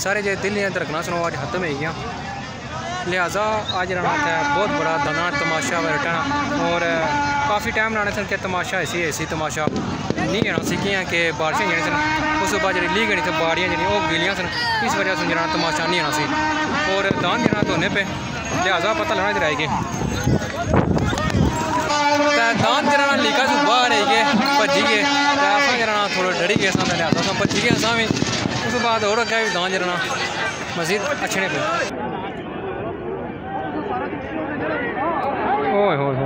सारे जो दिल रखना सुनो अज खत्म हो गया, लिहाजा आज रहना है बहुत बड़ा दाना तमाशा रटना। और काफ़ी टाइम लाने सन कि तमाशा ऐसी तमाशा नहीं आना सीखी हैं कि बारिशें जड़ी सन उस बाद जी लीक गई थी बाड़ियाँ जी वो गिलियाँ सन, इस वजह से जना तमाशा नहीं आना सी। और दान जना धोने पे लिहाजा पता लगना इधर आएगी दान जना लीका से बाहर आई गए भजी गए असा जना थोड़ा डरी गए सन, लिहाजा अस भजी गए असा भी। उस बाद और अगर भी दान जना मजीद अच्छे पे ओए हो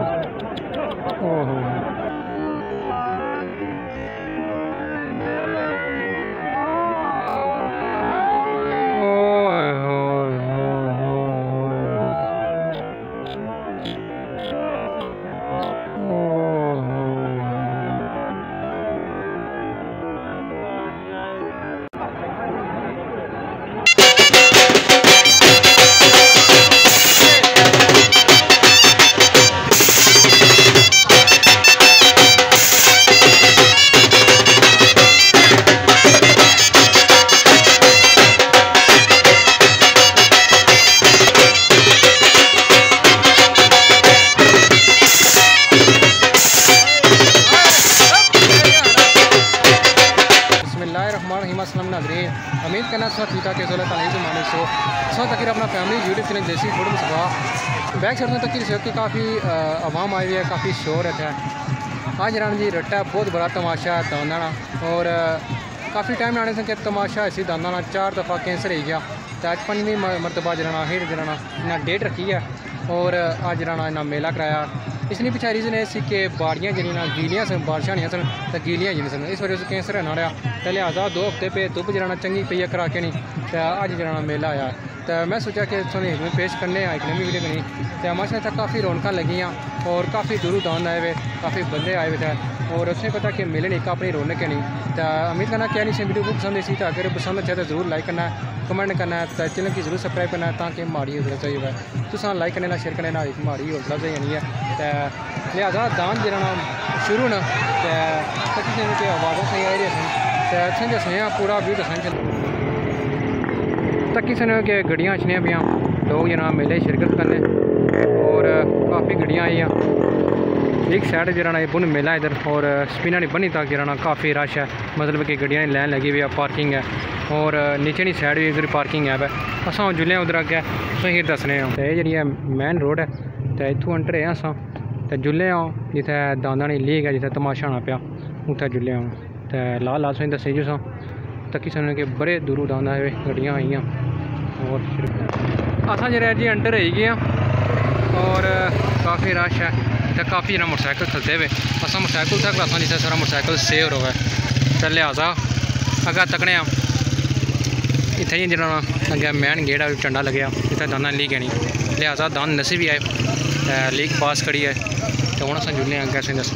उम्मीद करना सब ठीक ठाक है मालिक सो सब तक अपना family YouTube channel desi food मुसफा बैक साइड तक की काफ़ी आवाम आई हुई है, काफ़ी शोर है। आज राम जी रट्टा बहुत बड़ा तमाशा दाना और काफ़ी टाइम लाने से तमाशा ऐसी दाना 4 दफ़ा कैंसर हो गया तो अज 5वीं मरतबा जराना हिट जराना इन्ना डेट रखी है और अज जराना इन्ना मेला कराया। इसलिए पिछले रीजन है कि बाड़ियाँ जड़ियाँ गीलियाँ सन बारिशां नहीं सन तो गीलियां जी सन, इस वजह से कैंसर ना रहा तो लिहाजा 2 हफ्ते पे धुप जराना चंगी पई है करा के नहीं तो अज जराना मेला आया तो मैं सोचा कि थोड़ी पेश करने एक नवी वीडियो बनी तो माशा इतना काफ़ी रौनक लगियाँ और काफ़ी दूरों दान आए हुए काफ़ी बंदे आए हुए थे और उसने पता कि मेले नहीं अपनी रौनक है नहीं तो उम्मीद करना क्या नहीं वीडियो को पसंद आई तो अगर पसंद अच्छा तो जरूर लाइक करना है, कमेंट करना है, तो चैनल की जरूर सब्सक्राइब करना है ताकि माड़ी हौसला चाहिए है तो लाइक करने शेयर करने एक माड़ी हौसला चाहिए नहीं है। तो लिहाजा दान जराना शुरू न तो आवाज़ों सही आई रही तो दसने पूरा व्यू दसन चल तक किसी कि गड्डियाँ अच्छियाँ पियाँ लोग जना मेले शिरकत करने और काफ़ी गड्डियाँ आई एक साइड जराना बुन मेला इधर और स्पिना नहीं बनी तक जराना काफ़ी रश है, मतलब कि गड्डियाँ लैन लगी हुई है, पार्किंग है और नीचे नहीं साइड भी इधर पार्किंग है। अस जुल्ले उधर अगे तुम दसने तो ये जी मेन रोड है तो इतों एंटर है अस तो जुल्ले आओ जिते दाना नहीं लीक है जिते तमाशा आना पाया उत्थे जुल्ले आओ तो लाल लाल तुम दसे जो तकी सुन कि बड़े दूरों दान आए गड्डियाँ आई और असा जो जी एंटर हो गए और काफ़ी रश है तो काफ़ी जना मोटरसाइकिल चलते हुए असा मोटरसाइकिल तक असा जिसे सारा मोटरसाइकिल सेव रहे तो लिहाजा अगर तकने इतने ही जना अगे मैन गेट झंडा लगे जिते दाना लीक है नहीं लिहाजा दान नसी भी आए लीक पास करी है तो हूँ अस जुड़ने अगर असें दसने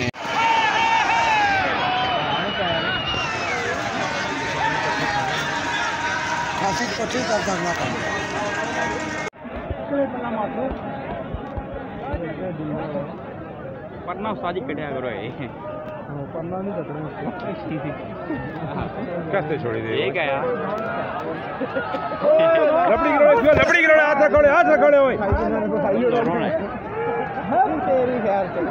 पढ़ना उस्तादी कटिया करो पढ़ना नहीं कटना कैसे छोड़ी दे एक है यार लपड़ी करो हाथ रखोड़े ओए तेरी खैर चलो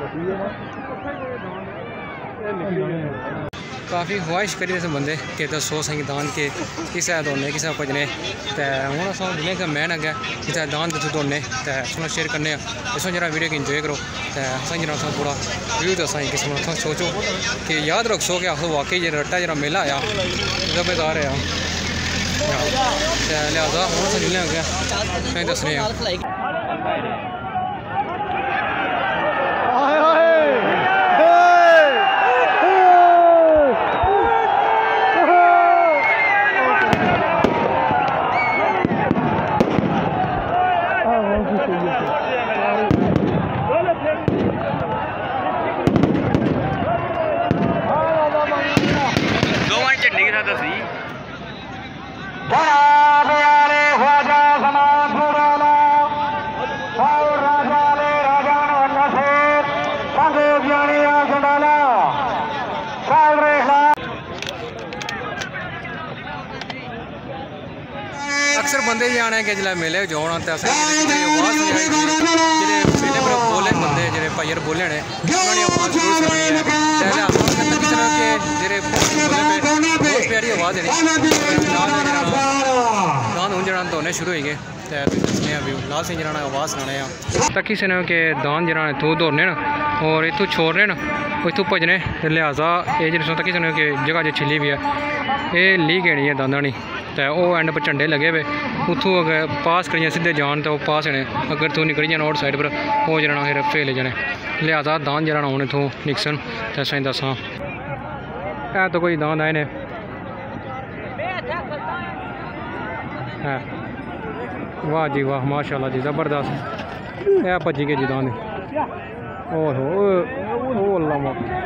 काफ़ी ख्वाहिश करी से बंदे कि दसो सही दान के किस दौड़ने किस भजने तो हूँ अस जिले का मैन अगे जिते दान दो दौड़ने तो सुना शेयर करने इसमें जरा वीडियो को इंजॉय करो तो असें जरा थोड़ा व्यू दसा किस्म सोचो कि याद रखो कि आखो वाकई जो रट्टा जरा मेला आया मज़ेदार है लिहाजा हूँ अस जिले अगे तुम दसने सी अक्सर बंदे भी आने कि जिसलै मेले जान तो आवाज़ जेह्ड़े मेले पर बोले बंदे जेह्ड़े भाईयर बोले ने उन्होंने आवाज़ जरूर सुननी है तकी तरह के जेह्ड़े बोले पे बहुत प्यारी आवाज़ है गान हूँ जरा धोने शुरू हो गए तो दसने भी लाल सिंह जरा आवाज़ सुनाने तकी से कि दान जरा इतों दौड़ने और इतों छोड़ने इतों भजने लिहाजा ये जिस तकी से कि जगह जो छिली भी है ये ली गई है दांदानी तो वह एंड पर झंडे लगे पे उतों अगर पास करिए सीधे जान तो पास होने अगर तू निकली जाना आउट साइड पर वो जरा फिर फेले जाने लिहाजा दान जरा हूँ इतों निकसन तो असें दसा है तो कोई दान आए ने है वाह जी वाह माशाल्लाह जी ज़बरदस्त है भजी के जी दान ओहो अल्लाह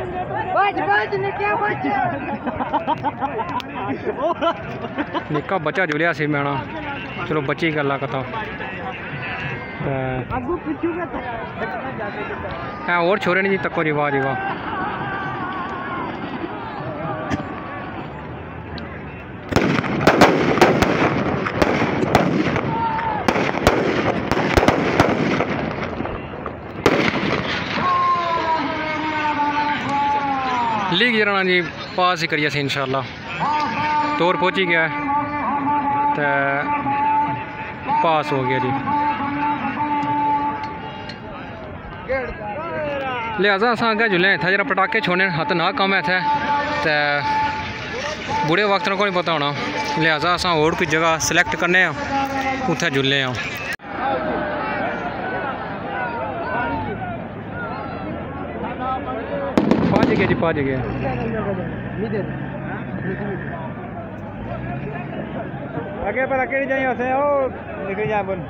निक्का बच्चा जुलिया सी मैना चलो बच्ची गल्ला कथा है और छोरे नहीं जी तको जी वाह जी वाह लीग जरा जी पास ही करिए इंशाल्लाह तौर पहुँची गया तो पास हो गया जी लिहाजा अस अगर जुले इतना जरा पटाखे छोड़ने हथ ना कम है इतने तो बुढ़े वक्त को नहीं पता होना लिहाजा अस और कोई जगह सिलेक्ट करने उत्थे जुले पहुँच गया जी पहुँच गया आगे पर अकेले जाइए उसे ओ निकल जाए बन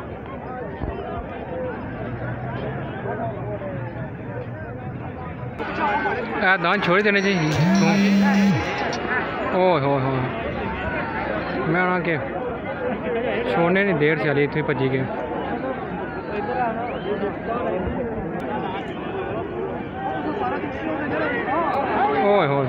दान छोड़ देने जी ओ हो मैं आना के छोड़ने नहीं देर चली इतनी भजी गए ओए हो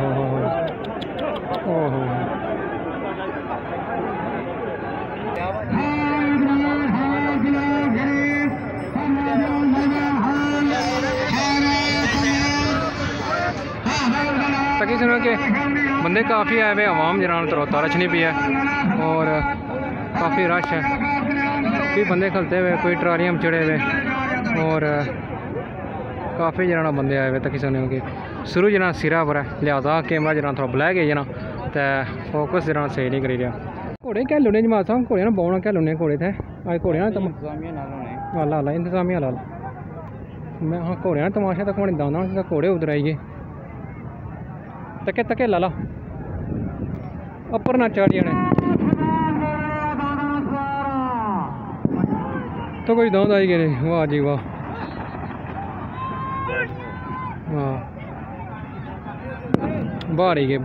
तकी सुनो कि बंदे काफ़ी आए हुए आवाम जरा तरोता रश नहीं पी है और काफ़ी रश है कोई बंदे खलते हुए कोई ट्रालियाँ में चढ़े हुए और काफ़ी जना बंदे आए हुए तकी सुनो कि शुरू जना सिरा पर है लिहाजा कैमरा जना थोड़ा ब्लैक है जना तो फोकस जना सही नहीं करी रहा घोड़े क्या लुने जमात साहब घोड़े ना बौना क्या लुने घोड़े थे अज घोड़े ला इंतजामिया ला मैं हाँ घोड़े ना तमाशा तक मैंने दाना घोड़े उधर आई गए तके तके ला अपर ना चढ़ जाने तो कोई दांद आई गए वाह जी वाह हाँ बाहर ही गए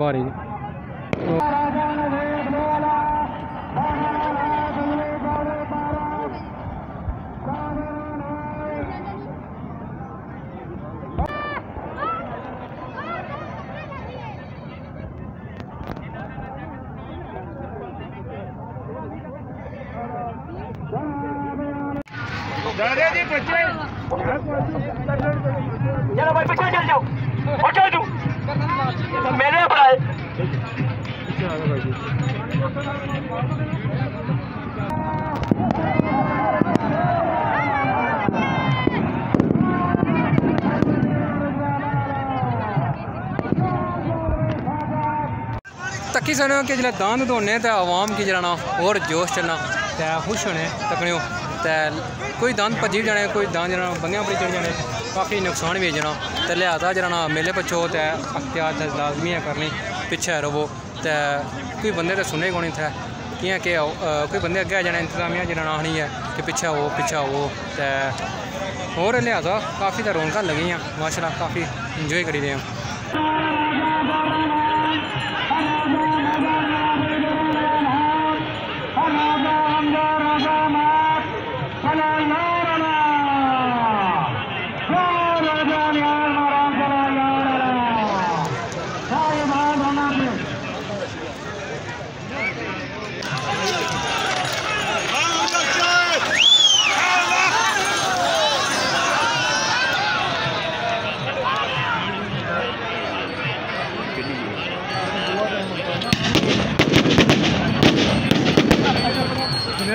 चलो भाई पीछे चल जाओ और चल तू मेरे पढ़ाए तकी सुनो कि जिसलै दांद धोने तो आवाम की जराना और जोश चलना तो खुश होने तकने तो कोई दांद भजी भी जाने कोई दांद जना बंदियां पर चढ़ जाने काफ़ी नुकसान भी है जना तो लिहाजा जना मेले पछो तो अख्तियार लाजमी है करनी पिछे रवो तो कोई बंदे तो सुने कौन थे कियां कि कोई बंदे अगे जाने इंतजामिया जना आखनी है कि पिछे हो तो होर लिहाजा काफ़ी तो रौनक लगी हैं माशाल्लाह काफ़ी इंजॉय करी रहे हैं।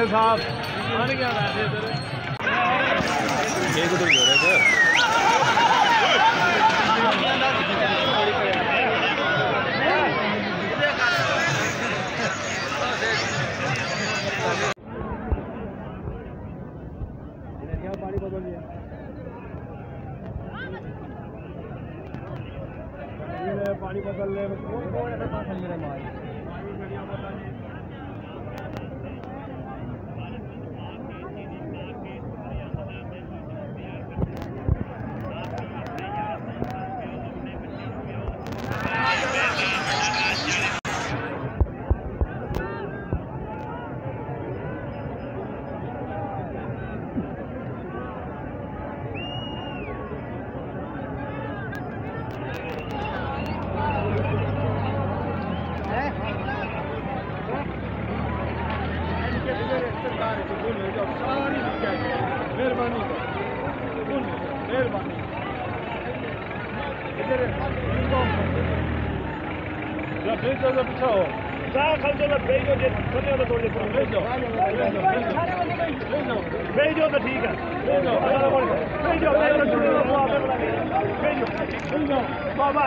साहब बन गया वैसे एक उधर जो रहे थे पानी बदल दिया पानी बदल ले मेहरबानी मेहरबानी भेजो तो पीछा हो जहाँ खर्चो तो भेजो छोटे थोड़े भेजो भेजो तो ठीक है भेजो भेजो बाबा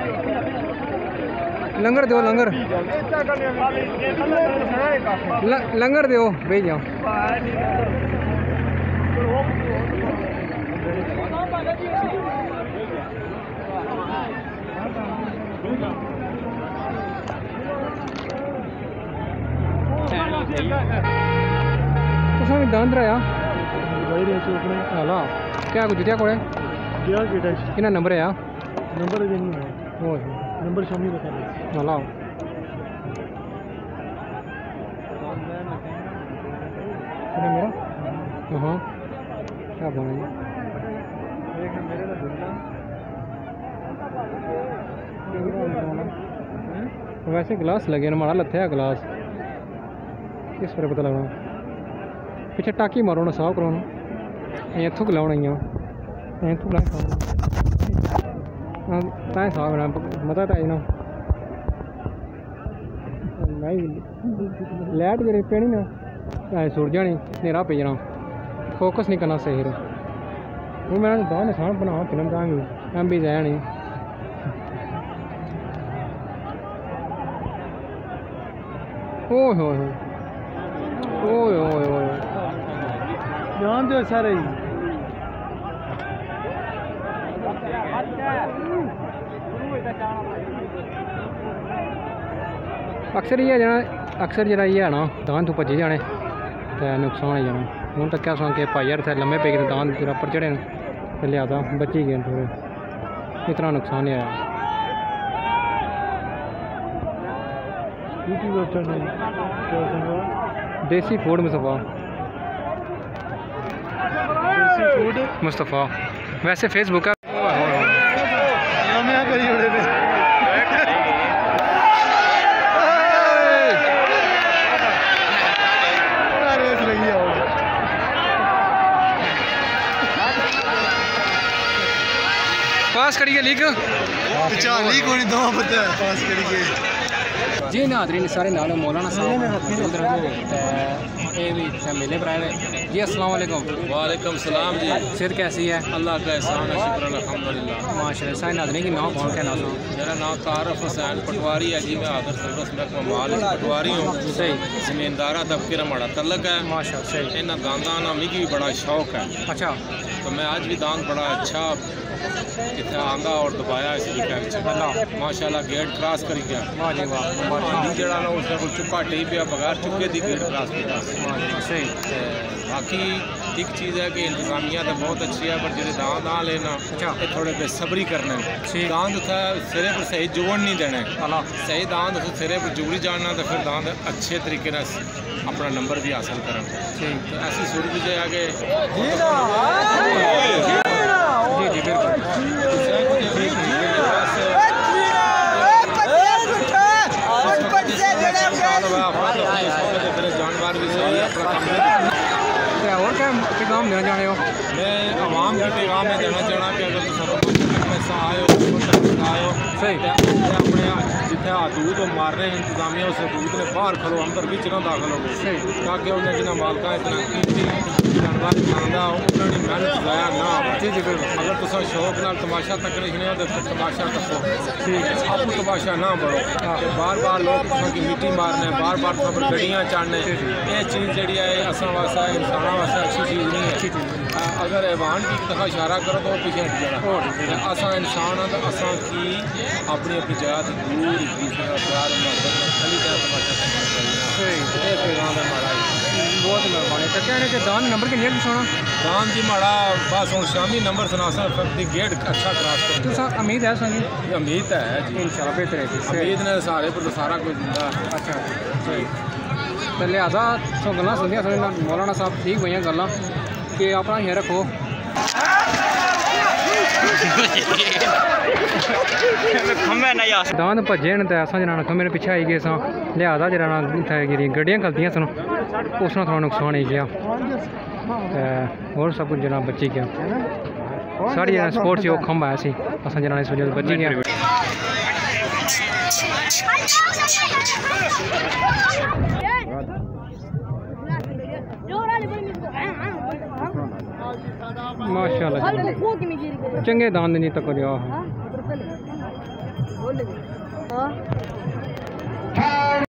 लंगर दो लंगर लंगर दो भेज जाओ तो दान रहा हाला क्या कुछ दिया कोड़े कितना नंबर है यार नंबर नंबर शामी बता हाला मेरा हाँ क्या बना वैसे गिलास लगे ना माड़ा लत्थे गिलास किस पर पता लगना पिछले टाकी मारो ना साफ करो ना इत्थों लाना इत्थों ला तां साफ होना मता ताई ना लाइट जी पैनी ना सुर जानी नेरा पी जाना फोकस नहीं करना सही वो मैं बहुत निशान बना फिल्म दांगी एम भी जाए नहीं ओए होए ओए ओए ओए ध्यान दो सारे अक्सर ये जाना अक्सर जरा ये है ना दान तो भजे जाने तो नुकसान हो जाना हूँ तक क्या सुन के भाई यार थे लम्बे पे गए दान उपर चढ़े तो लिया बची गए थोड़े इतना नुकसान नहीं आया देसी फूड मुस्तफ़ा वैसे फेसबुक है पास करिए लीक लीक होनी दवा पता है पास करिए जी नादरीन सारे नाल मौलाना साहब मेले पर आए जी अस्सलाम वालेकुम। वालेकुम सलाम जी। सेहत कैसी है? अल्लाह का एहसान है, शुक्र अल्हम्दुलिल्लाह। माशाल्लाह। सारे नादरीन की नाम कौन कहना सुनो? मेरा नाम तारफ हुसैन पटवारी है जी। मैं आदर सर्विस में माल पटवारी हूँ। सही। जमींदारा तबके हमारा तलक है। माशाल्लाह सही। इन्हें दांदा ना मिगी भी बड़ा शौक है। अच्छा। तो मैं आज भी दांद बड़ा अच्छा इतना आंदा और दबाया इस माशाल्लाह गेट क्रॉस कर गया। जड़ा ना उसने कोई चुका टी पिया बगैर चुके दी गेट क्रॉस किया। सही। बाकी एक चीज़ है कि इंतजामिया तो बहुत अच्छी है पर जो दांद आ लेना ये थोड़े बेसब्री करने दांद सिरे पर सही जुगड़ नहीं देने। सही दांद सिरे पर जुगड़ी जाना तो फिर दांद अच्छे तरीके से अपना नंबर भी हासिल करना। तो ऐसी सूरत जो है कि जी जी बिल्कुल जानवर भी सही अपना और क्या पैगाम देना चाहते हो? मैं आवाम के पैगाम में देना चाहना कि अगर असा आयो आयो सही अपने जिथे हदूद मारने इंतजामिया उस हदूद ने बाहर खलो अंदर बिच ना दाखिल हो सही ताकि उन्हें जिन्हें मालका इतना कीमती जानवर खाना उन्होंने मेहनत ज़ाया ना जी जी बिल्कुल अगर तुम शौक नाल तमाशा तकने तो तमाशा तको ठीक है आप तमाशा ना बढ़ो बार बार लोग की मिट्टी मारने बार बार सब गड्डियाँ चाड़ने ये चीज़ जी है असा वास्ते इंसान वास्ते अच्छी चीज़ नहीं है अगर हैवान की दफ़ा इशारा करो तो पीछे हट जाना असा इंसान तो असा की अपनी अपनी जगह से दूर एक दूसरे का प्यार मोहब्बत खाली तरह तमाशा करना चाहिए पैगाम है माड़ा बहुत मेहरबानी तो कहने के दान नंबर के लिए सुना दान जी माड़ा बस हम शामी नंबर सुनासा फक्ति गेट अच्छा क्रॉस कर तो सर उम्मीद है सुनी उम्मीद है जी इंशाल्लाह बेहतर है उम्मीद ने सारे पर सारा कुछ दिंदा अच्छा सही तो लिहाजा सो गल्लां सुनिया मौलाना साहब ठीक हुई गल्लां कि अपना ख्याल रखो दांद भजे न तो असा जना खम्बे पिछे आई गए सां लिहाजा जरा इतने गड्डियां खलदियां सन उस थोड़ा नुकसान ही गया और सब कुछ जना बची गया सारी जना स्पोर्ट्स जो खम्ब आया सी असा जना इस वजह बची गया माशाल्लाह चंगे दांद नहीं तक